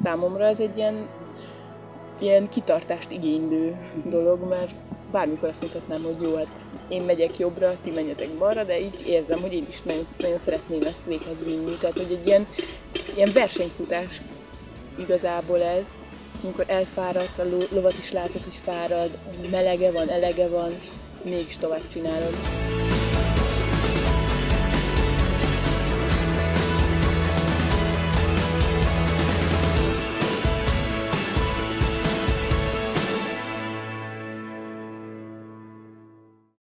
számomra ez egy ilyen kitartást igénylő dolog, mert bármikor azt mondhatnám, hogy jó, hát én megyek jobbra, ti menjetek balra, de így érzem, hogy én is nagyon, nagyon szeretném ezt véghez vinni. Tehát, hogy egy ilyen versenyfutás igazából ez, amikor elfáradt, a lovat is látod, hogy fárad, melege van, elege van, mégis tovább csinálod.